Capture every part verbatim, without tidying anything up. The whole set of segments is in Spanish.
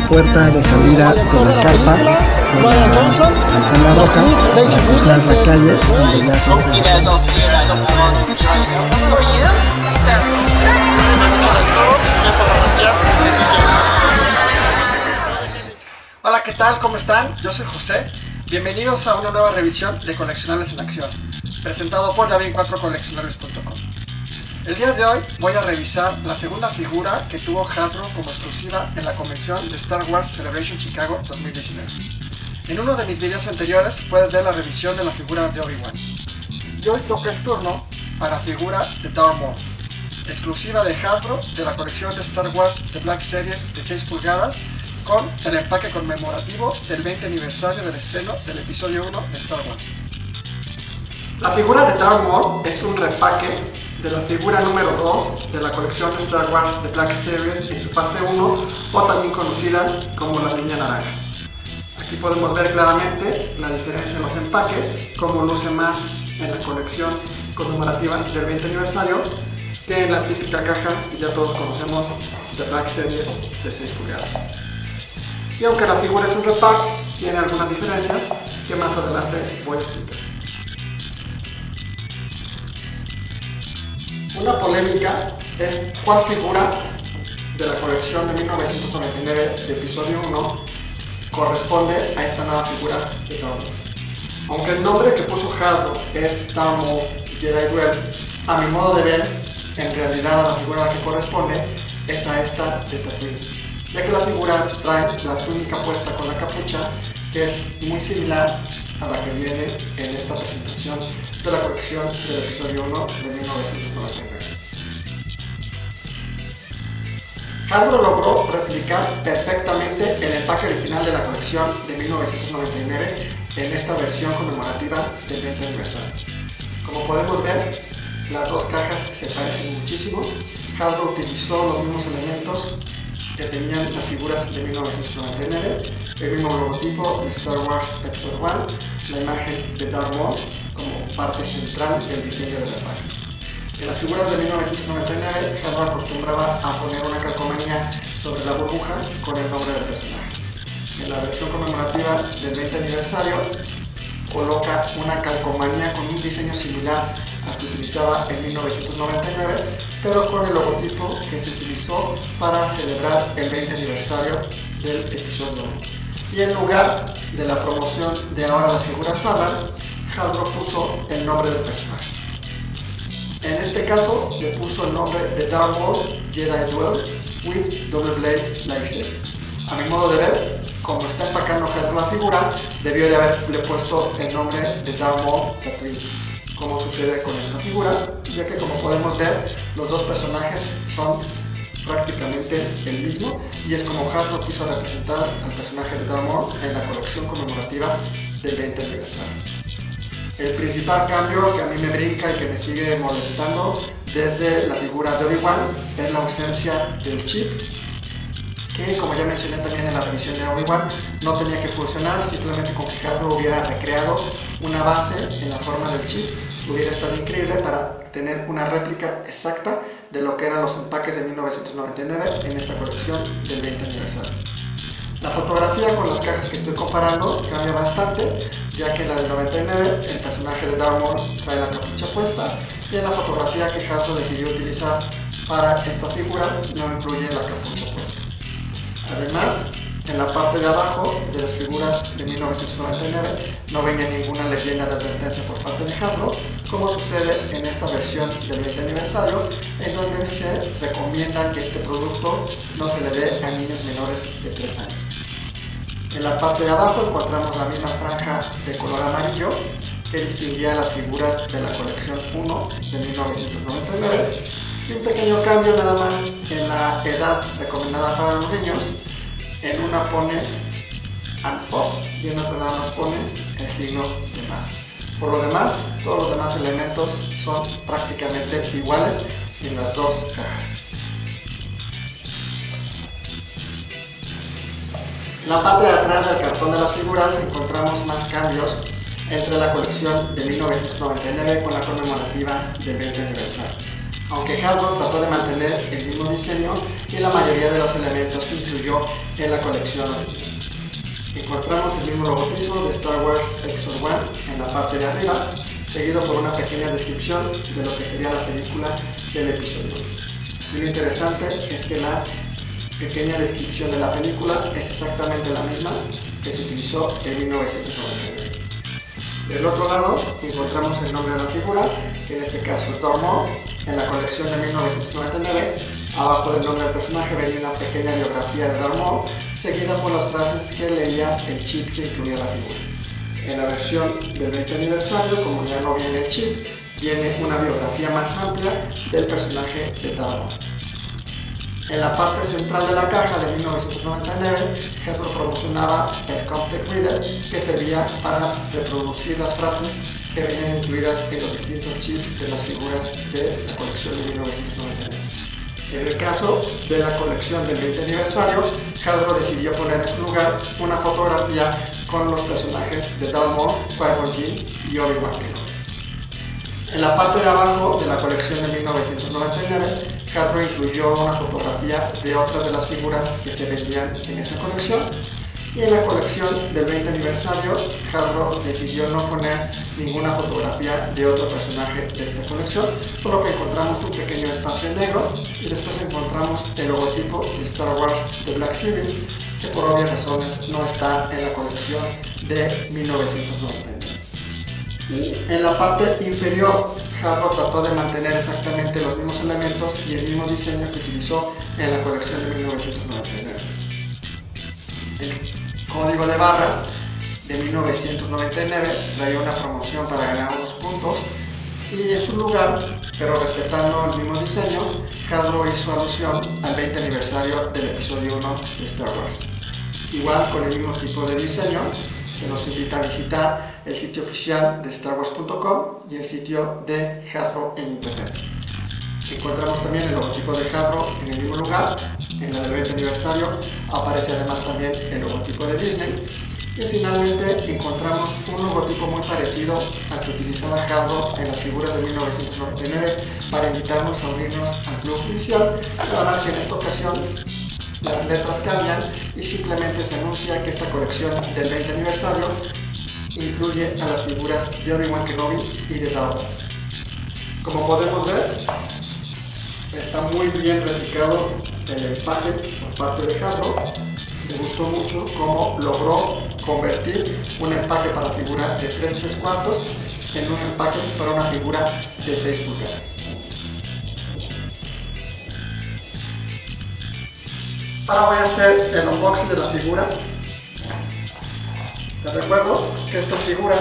puerta de salida de la carpa de la alfombra roja para cruzar la calle donde ya se Hola, ¿qué tal? ¿Cómo están? Yo soy José. Bienvenidos a una nueva revisión de Coleccionables en Acción, presentado por Yavin cuatro coleccionables punto com. El día de hoy voy a revisar la segunda figura que tuvo Hasbro como exclusiva en la convención de Star Wars Celebration Chicago dos mil diecinueve. En uno de mis videos anteriores puedes ver la revisión de la figura de Obi-Wan. Y hoy toca el turno a la figura de Darth Maul, exclusiva de Hasbro de la colección de Star Wars The Black Series de seis pulgadas, con el empaque conmemorativo del veinte aniversario del estreno del episodio uno de Star Wars. La figura de Darth Maul es un repaque de la figura número dos de la colección de Star Wars The Black Series en su fase uno, o también conocida como la Niña Naranja. Aquí podemos ver claramente la diferencia en los empaques, cómo luce más en la colección conmemorativa del veinte aniversario que en la típica caja que ya todos conocemos de Black Series de seis pulgadas. Y aunque la figura es un repack, tiene algunas diferencias que más adelante voy a explicar. Una polémica es cuál figura de la colección de mil novecientos noventa y nueve de episodio uno corresponde a esta nueva figura de Darth Maul. Aunque el nombre que puso Hasbro es Darth Maul Jedi Duel, a mi modo de ver, en realidad a la figura a la que corresponde es a esta de Tatooine, ya que la figura trae la túnica puesta con la capucha, que es muy similar a la que viene en esta presentación de la colección del episodio uno de mil novecientos noventa y nueve. Hasbro logró replicar perfectamente el empaque original de la colección de mil novecientos noventa y nueve en esta versión conmemorativa del veinte aniversario. Como podemos ver, las dos cajas se parecen muchísimo. Hasbro utilizó los mismos elementos que tenían las figuras de mil novecientos noventa y nueve, el mismo logotipo de Star Wars Episode uno, la imagen de Darth Maul como parte central del diseño del empaque. En las figuras de mil novecientos noventa y nueve, Hasbro acostumbraba a poner una calcomanía sobre la burbuja con el nombre del personaje. En la versión conmemorativa del veinte aniversario, coloca una calcomanía con un diseño similar al que utilizaba en mil novecientos noventa y nueve, pero con el logotipo que se utilizó para celebrar el veinte aniversario del episodio uno. Y en lugar de la promoción de Ahora las figuras hablan, Hasbro puso el nombre del personaje. En este caso le puso el nombre de Darth Maul Jedi Duel with Double Blade Lightsaber. A mi modo de ver, como está empacando Hasbro la figura, debió de haberle puesto el nombre de Darth Maul Tatooine, como sucede con esta figura, ya que como podemos ver, los dos personajes son prácticamente el mismo, y es como Hasbro quiso representar al personaje de Darth Maul en la colección conmemorativa del veinte aniversario. El principal cambio que a mí me brinca y que me sigue molestando desde la figura de Obi-Wan es la ausencia del chip, que como ya mencioné también en la revisión de Obi-Wan, no tenía que funcionar, simplemente con que Hasbro hubiera recreado una base en la forma del chip hubiera estado increíble para tener una réplica exacta de lo que eran los empaques de mil novecientos noventa y nueve en esta colección del veinte aniversario. La fotografía con las cajas que estoy comparando cambia bastante, ya que en la del noventa y nueve el personaje de Darth Maul trae la capucha puesta, y en la fotografía que Hasbro decidió utilizar para esta figura no incluye la capucha puesta. Además, en la parte de abajo de las figuras de mil novecientos noventa y nueve no venía ninguna leyenda de advertencia por parte de Hasbro, como sucede en esta versión del veinte aniversario, en donde se recomienda que este producto no se le dé a niños menores de tres años. En la parte de abajo encontramos la misma franja de color amarillo que distinguía las figuras de la colección uno de mil novecientos noventa y nueve, y un pequeño cambio nada más en la edad recomendada para los niños. En una pone and up y en otra nada más pone el signo de más. Por lo demás, todos los demás elementos son prácticamente iguales en las dos cajas. En la parte de atrás del cartón de las figuras encontramos más cambios entre la colección de mil novecientos noventa y nueve con la conmemorativa del veinte aniversario. aunque Hasbro trató de mantener el mismo diseño y la mayoría de los elementos que incluyó en la colección original. Encontramos el mismo logotipo de Star Wars Episode uno en la parte de arriba, seguido por una pequeña descripción de lo que sería la película del episodio uno. Y lo interesante es que la pequeña descripción de la película es exactamente la misma que se utilizó en mil novecientos noventa y nueve. Del otro lado encontramos el nombre de la figura, que en este caso es Darth Maul. En la colección de mil novecientos noventa y nueve, abajo del nombre del personaje venía una pequeña biografía de Darth Maul, seguida por las frases que leía el chip que incluía la figura. En la versión del veinte aniversario, como ya no viene el chip, viene una biografía más amplia del personaje de Darth Maul. En la parte central de la caja de mil novecientos noventa y nueve, Hasbro promocionaba el Comtech Reader, que servía para reproducir las frases que venían incluidas en los distintos chips de las figuras de la colección de mil novecientos noventa y nueve. En el caso de la colección del veinte aniversario, Hasbro decidió poner en su lugar una fotografía con los personajes de Darth Maul, Qui-Gon Jinn y Obi-Wan Kenobi. En la parte de abajo de la colección de mil novecientos noventa y nueve, Hasbro incluyó una fotografía de otras de las figuras que se vendían en esa colección, y en la colección del veinte aniversario, Hasbro decidió no poner ninguna fotografía de otro personaje de esta colección, por lo que encontramos un pequeño espacio en negro y después encontramos el logotipo de Star Wars The Black Series, que por obvias razones no está en la colección de mil novecientos noventa y nueve. Y en la parte inferior, Hasbro trató de mantener exactamente los mismos elementos y el mismo diseño que utilizó en la colección de mil novecientos noventa y nueve. El código de barras de mil novecientos noventa y nueve traía una promoción para ganar unos puntos, y en su lugar, pero respetando el mismo diseño, Hasbro hizo alusión al veinte aniversario del episodio uno de Star Wars. Igual, con el mismo tipo de diseño, se nos invita a visitar el sitio oficial de Star Wars punto com y el sitio de Hasbro en internet. Encontramos también el logotipo de Hasbro en el mismo lugar. En la del veinte aniversario aparece además también el logotipo de Disney. Y finalmente encontramos un logotipo muy parecido al que utilizaba Hasbro en las figuras de mil novecientos noventa y nueve para invitarnos a unirnos al club oficial, nada más que en esta ocasión las letras cambian y simplemente se anuncia que esta colección del veinte aniversario incluye a las figuras de Obi-Wan Kenobi y de Darth Maul. Como podemos ver, está muy bien replicado el empaque por parte de Hasbro. Me gustó mucho cómo logró convertir un empaque para figura de tres tres cuartos en un empaque para una figura de seis pulgadas. Ahora voy a hacer el unboxing de la figura. Te recuerdo que estas figuras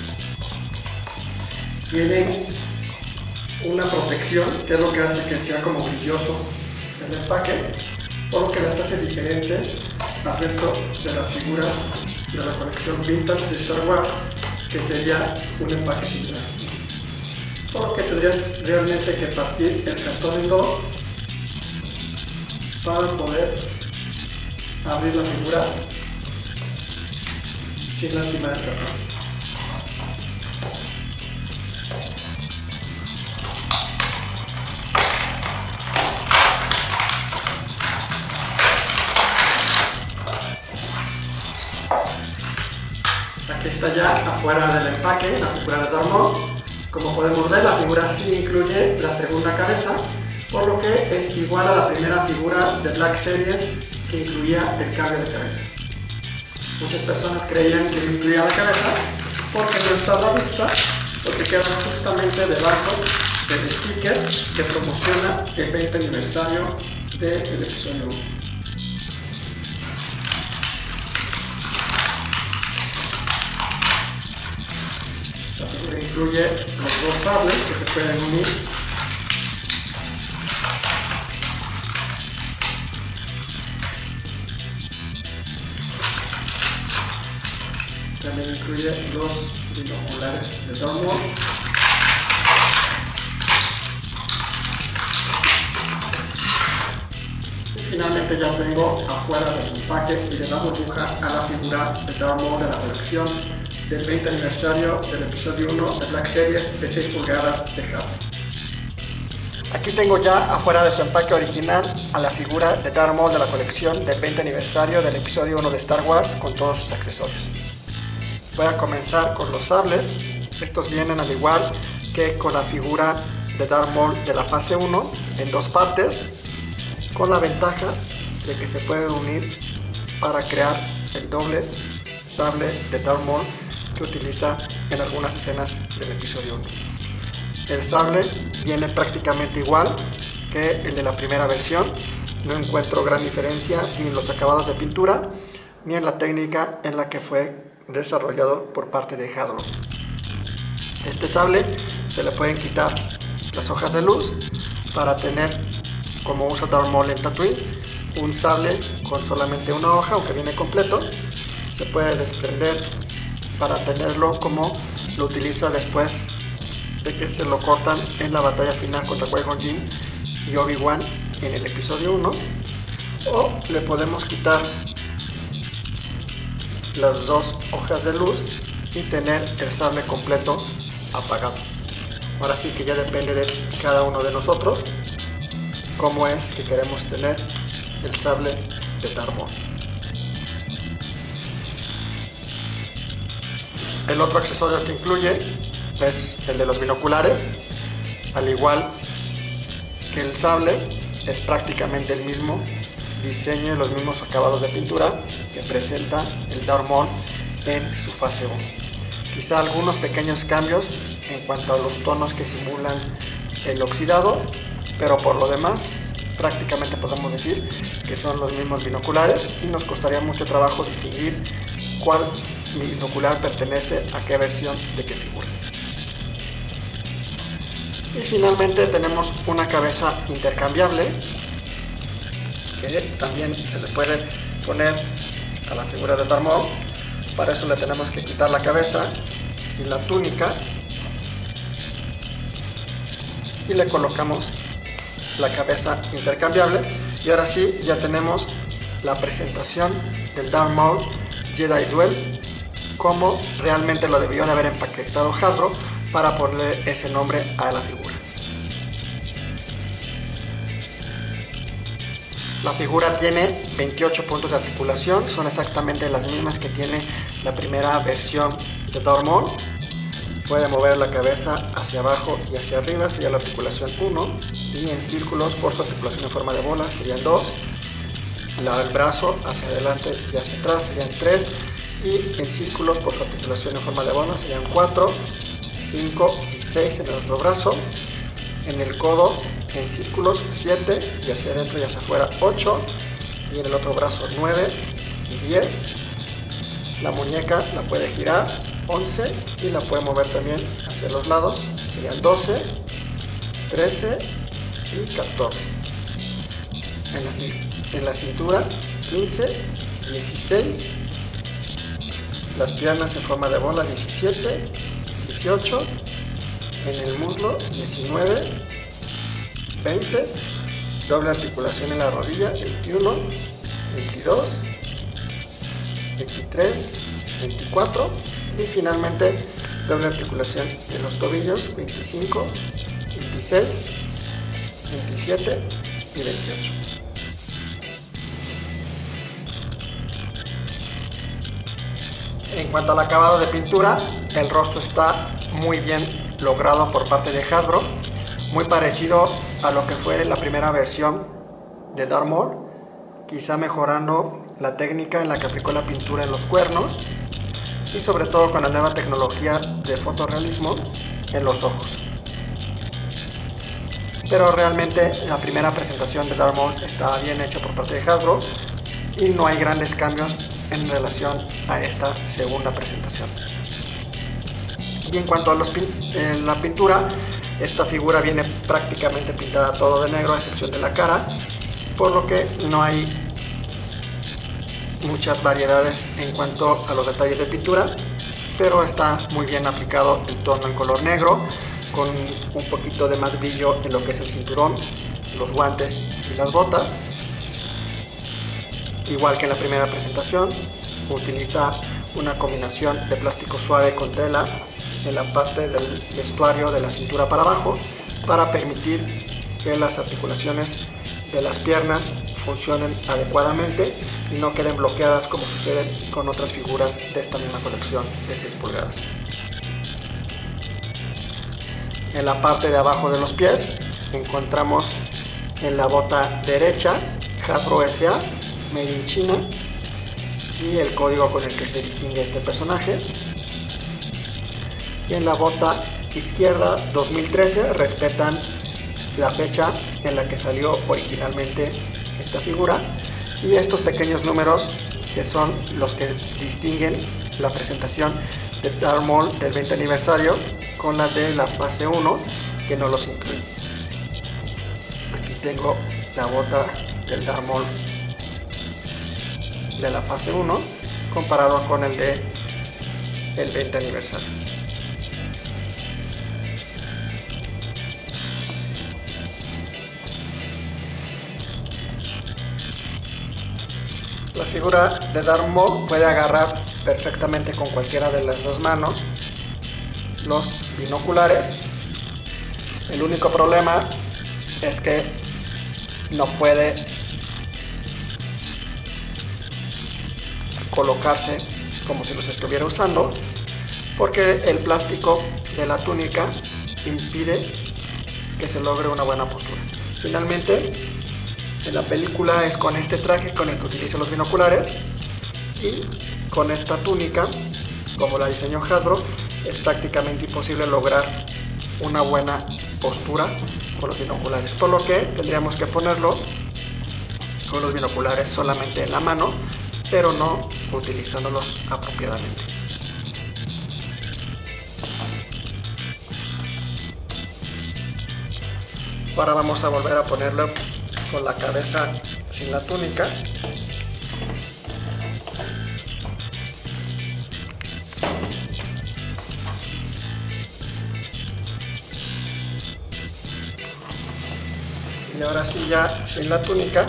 tienen una protección, que es lo que hace que sea como brilloso el empaque, por lo que las hace diferentes al resto de las figuras de la colección vintage de Star Wars, que sería un empaque similar. Por lo que tendrías realmente que partir el cartón en dos para poder abrir la figura sin lastimar el cartón. Aquí está ya afuera del empaque la figura de Darth Maul. Como podemos ver, la figura sí incluye la segunda cabeza, por lo que es igual a la primera figura de Black Series que incluía el cambio de cabeza. Muchas personas creían que incluía la cabeza porque no está a la vista, porque queda justamente debajo del sticker que promociona el veinte aniversario del episodio uno. La figura incluye los dos sables que se pueden unir. También incluye los binoculares de Darth Maul. Y finalmente ya tengo afuera de su empaque y le damos burbuja a la figura de Darth Maul de la colección del veinte aniversario del episodio uno de Black Series de seis pulgadas de Hasbro. Aquí tengo ya afuera de su empaque original a la figura de Darth Maul de la colección del veinte aniversario del episodio uno de Star Wars con todos sus accesorios. Voy a comenzar con los sables. Estos vienen al igual que con la figura de Darth Maul de la fase uno en dos partes, con la ventaja de que se pueden unir para crear el doble sable de Darth Maul que utiliza en algunas escenas del episodio uno. El sable viene prácticamente igual que el de la primera versión. No encuentro gran diferencia ni en los acabados de pintura ni en la técnica en la que fue desarrollado por parte de Hasbro. Este sable se le pueden quitar las hojas de luz para tener, como usa Darth Maul en Tatooine, un sable con solamente una hoja, aunque viene completo. Se puede desprender para tenerlo como lo utiliza después de que se lo cortan en la batalla final contra Qui-Gon Jinn y Obi-Wan en el episodio uno, o le podemos quitar las dos hojas de luz y tener el sable completo apagado. Ahora sí que ya depende de cada uno de nosotros cómo es que queremos tener el sable de Darth Maul. El otro accesorio que incluye es el de los binoculares. Al igual que el sable, es prácticamente el mismo diseño y los mismos acabados de pintura que presenta el Darth Maul en su fase uno. Quizá algunos pequeños cambios en cuanto a los tonos que simulan el oxidado, pero por lo demás prácticamente podemos decir que son los mismos binoculares y nos costaría mucho trabajo distinguir cuál binocular pertenece a qué versión de qué figura. Y finalmente tenemos una cabeza intercambiable que también se le puede poner a la figura de Darth Maul. Para eso le tenemos que quitar la cabeza y la túnica y le colocamos la cabeza intercambiable, y ahora sí ya tenemos la presentación del Darth Maul Jedi Duel como realmente lo debió de haber empaquetado Hasbro para ponerle ese nombre a la figura. La figura tiene veintiocho puntos de articulación, son exactamente las mismas que tiene la primera versión de Darth Maul. Puede mover la cabeza hacia abajo y hacia arriba, sería la articulación uno, y en círculos por su articulación en forma de bola serían dos, el brazo hacia adelante y hacia atrás serían tres, y en círculos por su articulación en forma de bola serían cuatro, cinco y seis en el otro brazo. En el codo en círculos siete, y hacia adentro y hacia afuera ocho, y en el otro brazo nueve y diez. La muñeca la puede girar once y la puede mover también hacia los lados, serían doce, trece y catorce. En la, en la cintura quince, dieciséis, las piernas en forma de bola diecisiete, dieciocho, en el muslo diecinueve, veinte, doble articulación en la rodilla veintiuno, veintidós, veintitrés, veinticuatro y finalmente doble articulación en los tobillos veinticinco, veintiséis, veintisiete y veintiocho. En cuanto al acabado de pintura, el rostro está muy bien logrado por parte de Hasbro, muy parecido a lo que fue la primera versión de Darth Maul, quizá mejorando la técnica en la que aplicó la pintura en los cuernos y sobre todo con la nueva tecnología de fotorrealismo en los ojos. Pero realmente la primera presentación de Darth Maul está bien hecha por parte de Hasbro y no hay grandes cambios en relación a esta segunda presentación. Y en cuanto a los pin eh, la pintura, esta figura viene prácticamente pintada todo de negro a excepción de la cara, por lo que no hay muchas variedades en cuanto a los detalles de pintura, pero está muy bien aplicado el tono en color negro, con un poquito de más brillo en lo que es el cinturón, los guantes y las botas. Igual que en la primera presentación, utiliza una combinación de plástico suave con tela en la parte del vestuario de la cintura para abajo para permitir que las articulaciones de las piernas funcionen adecuadamente y no queden bloqueadas como sucede con otras figuras de esta misma colección de seis pulgadas. En la parte de abajo de los pies encontramos en la bota derecha Hasbro S A Made in China y el código con el que se distingue este personaje, y en la bota izquierda dos mil trece respetan la fecha en la que salió originalmente esta figura y estos pequeños números que son los que distinguen la presentación de Darth Maul del veinte aniversario con la de la fase uno, que no los incluye. Aquí tengo la bota del Darth Maul de la fase uno comparado con el de el veinte aniversario. La figura de Darth Maul puede agarrar perfectamente con cualquiera de las dos manos los binoculares. El único problema es que no puede colocarse como si los estuviera usando, porque el plástico de la túnica impide que se logre una buena postura. Finalmente, en la película es con este traje con el que utiliza los binoculares, y con esta túnica, como la diseñó Hasbro, es prácticamente imposible lograr una buena postura con los binoculares, por lo que tendríamos que ponerlo con los binoculares solamente en la mano, pero no utilizándolos apropiadamente. Ahora vamos a volver a ponerlo con la cabeza sin la túnica. Y ahora sí, ya sin la túnica,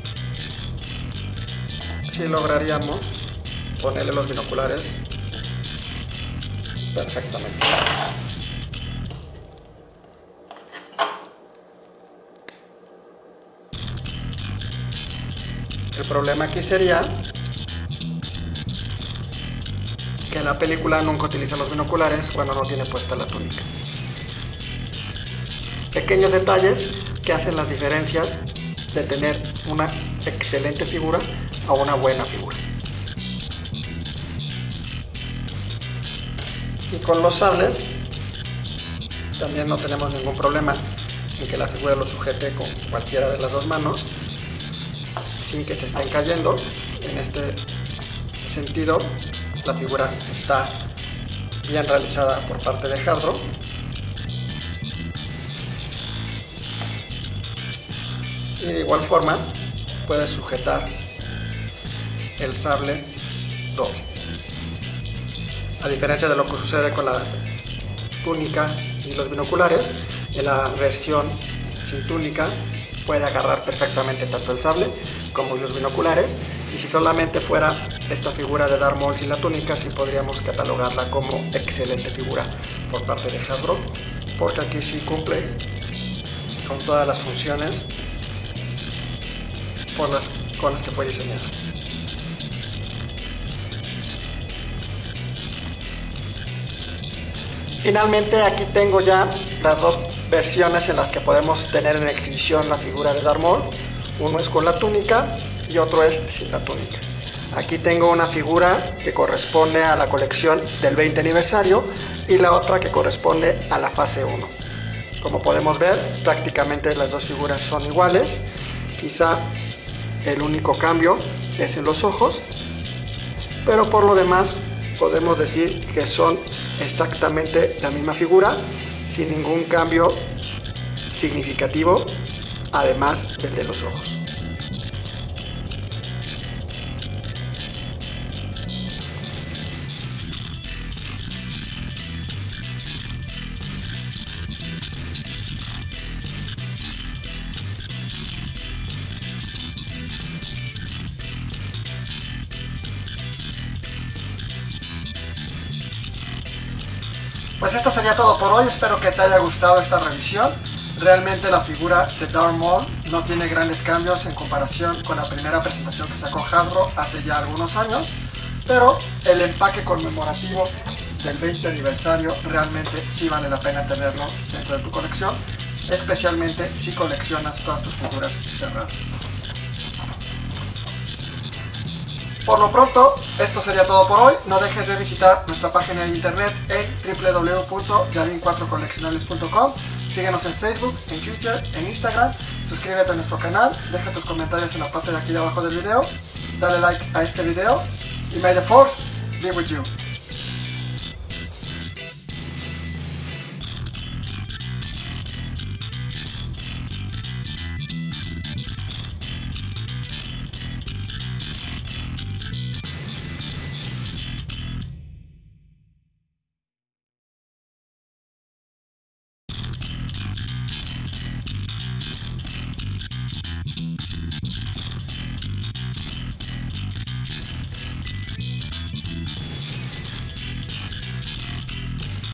sí lograríamos ponerle los binoculares perfectamente. El problema aquí sería que en la película nunca utiliza los binoculares cuando no tiene puesta la túnica. Pequeños detalles que hacen las diferencias de tener una excelente figura a una buena figura. Y con los sables también no tenemos ningún problema en que la figura lo sujete con cualquiera de las dos manos sin que se estén cayendo. En este sentido, la figura está bien realizada por parte de Hasbro. Y de igual forma puedes sujetar el sable doble. A diferencia de lo que sucede con la túnica y los binoculares, en la versión sin túnica puede agarrar perfectamente tanto el sable como los binoculares, y si solamente fuera esta figura de Darth Maul sin la túnica, sí podríamos catalogarla como excelente figura por parte de Hasbro, porque aquí sí cumple con todas las funciones por las, con las que fue diseñada. Finalmente, aquí tengo ya las dos versiones en las que podemos tener en exhibición la figura de Darth Maul. Uno es con la túnica y otro es sin la túnica. Aquí tengo una figura que corresponde a la colección del veinte aniversario y la otra que corresponde a la fase uno. Como podemos ver, prácticamente las dos figuras son iguales. Quizá el único cambio es en los ojos, pero por lo demás podemos decir que son exactamente la misma figura, sin ningún cambio significativo, además del de los ojos. Pues esto sería todo por hoy, espero que te haya gustado esta revisión. Realmente la figura de Darth Maul no tiene grandes cambios en comparación con la primera presentación que sacó Hasbro hace ya algunos años, pero el empaque conmemorativo del veinte aniversario realmente sí vale la pena tenerlo dentro de tu colección, especialmente si coleccionas todas tus figuras cerradas. Por lo pronto, esto sería todo por hoy. No dejes de visitar nuestra página de internet en w w w punto yavin cuatro coleccionables punto com. Síguenos en Facebook, en Twitter, en Instagram. Suscríbete a nuestro canal, deja tus comentarios en la parte de aquí de abajo del video. Dale like a este video y may the force be with you.